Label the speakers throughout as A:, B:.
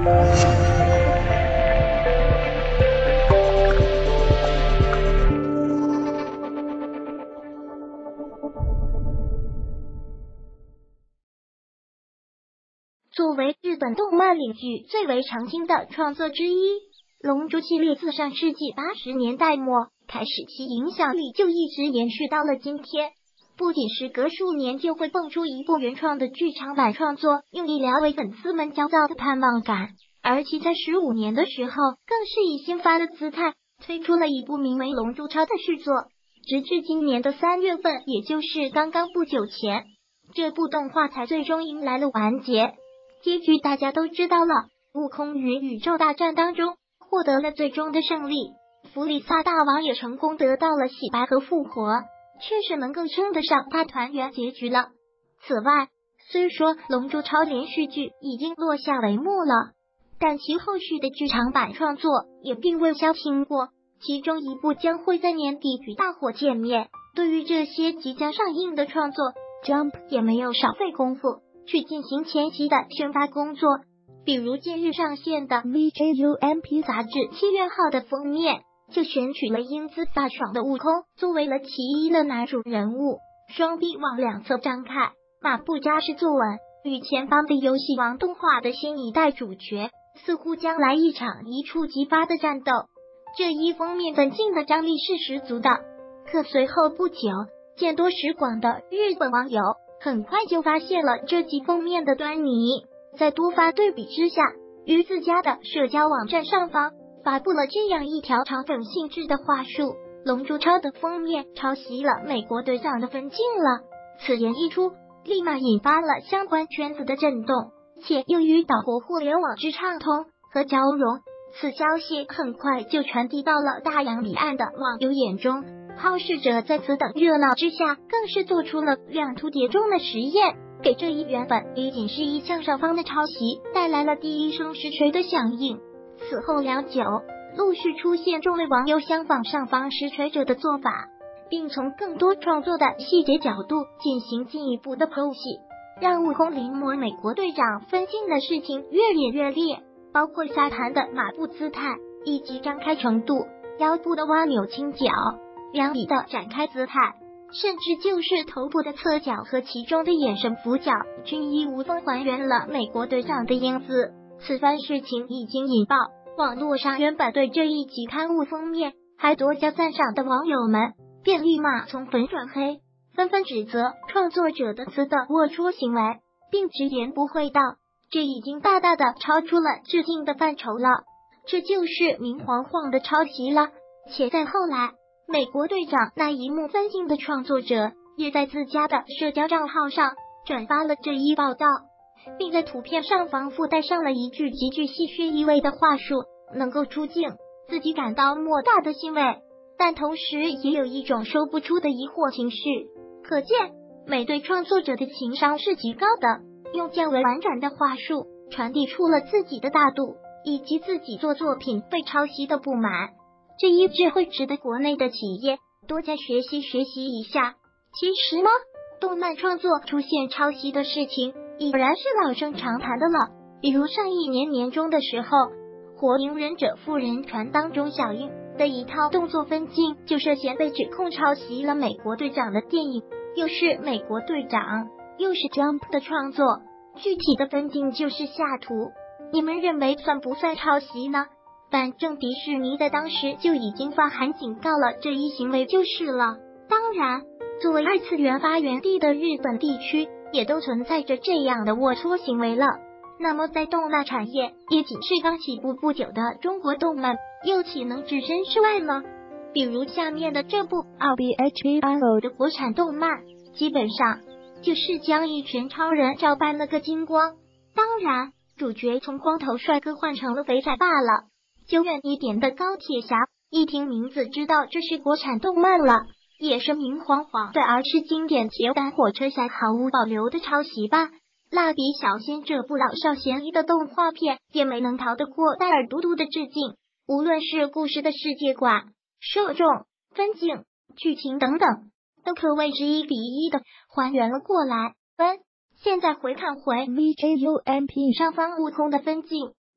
A: 作为日本动漫领域最为常青的创作之一，龙珠系列自上世纪80年代末开始，其影响力就一直延续到了今天。不仅时隔数年就会蹦出一部原创的剧场版创作，用以聊为粉丝们焦躁的盼望感，而其在15年的时候，更是以新发的姿态推出了一部名为《龙珠超》的续作。直至今年的3月份，也就是刚刚不久前，这部动画才最终迎来了完结。结局大家都知道了，悟空于宇宙大战当中获得了最终的胜利，弗利萨大王也成功得到了洗白和复活，确实能够称得上大团圆结局了。此外，虽说《龙珠超》连续剧已经落下帷幕了，但其后续的剧场版创作也并未消停过，其中一部将会在年底与大伙见面。对于这些即将上映的创作， Jump 也没有少费功夫去进行前期的宣发工作，比如近日上线的 VJUMP 杂志7月号的封面就选取了英姿飒爽的悟空作为了其一的男主人物，双臂往两侧张开，马步扎实坐稳，与前方的游戏王动画的新一代主角似乎将来一场一触即发的战斗。这一封面本镜的张力是十足的，可随后不久，见多识广的日本网友很快就发现了这集封面的端倪，在多番对比之下，于自家的社交网站上方发布了这样一条嘲讽性质的话术：龙珠超的封面抄袭了美国队长的分镜了。此言一出，立马引发了相关圈子的震动，且由于岛国互联网之畅通和交融，此消息很快就传递到了大洋彼岸的网友眼中。好事者在此等热闹之下，更是做出了两图叠中的实验，给这一原本仅仅是一向上方的抄袭带来了第一声实锤的响应。此后良久，陆续出现众位网友相仿上方实锤者的做法，并从更多创作的细节角度进行进一步的剖析，让悟空临摹美国队长分镜的事情越演越烈，包括下盘的马步姿态以及张开程度、腰部的蛙扭倾角、两臂的展开姿态，甚至就是头部的侧角和其中的眼神俯角，均一无缝还原了美国队长的英姿。此番事情已经引爆，网络上原本对这一集刊物封面还多加赞赏的网友们，便立马从粉转黑，纷纷指责创作者的此等龌龊行为，并直言不讳道，这已经大大的超出了致敬的范畴了，这就是明晃晃的抄袭了。且在后来，美国队长那一幕分镜的创作者也在自家的社交账号上转发了这一报道，并在图片上方附带上了一句极具戏谑意味的话术：能够出镜，自己感到莫大的欣慰，但同时也有一种说不出的疑惑情绪。可见美队创作者的情商是极高的，用较为婉转的话术传递出了自己的大度，以及自己做作品被抄袭的不满。这一致会值得国内的企业多加学习一下。其实呢，动漫创作出现抄袭的事情已然是老生常谈的了。比如上一年年中的时候，火影忍者妇人传当中小樱的一套动作分镜就涉嫌被指控抄袭了美国队长的电影，又是美国队长又是 Jump 的创作，具体的分镜就是下图，你们认为算不算抄袭呢？反正迪士尼在当时就已经发函警告了这一行为就是了。当然，作为二次元发源地的日本地区也都存在着这样的龌龊行为了。那么在动漫产业也仅是刚起步不久的中国动漫，又岂能置身事外呢？比如下面的这部 RBHERO 的国产动漫，基本上就是将一拳超人照搬了个精光，当然主角从光头帅哥换成了肥仔罢了。久远一点的钢铁侠一听名字知道这是国产动漫了，也是明晃晃的，而是经典铁胆火车侠毫无保留的抄袭吧。蜡笔小新这部老少咸宜的动画片也没能逃得过戴尔嘟嘟的致敬，无论是故事的世界观、受众、分镜、剧情等等，都可谓是1比1的还原了过来。现在回看回 VJUMP 上方悟空的分镜，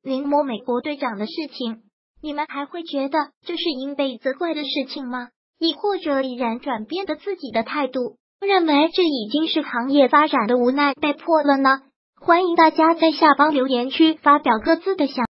A: 临摹美国队长的事情，你们还会觉得这是应被责怪的事情吗？亦或者毅然转变了自己的态度，认为这已经是行业发展的无奈被迫了呢？欢迎大家在下方留言区发表各自的想法。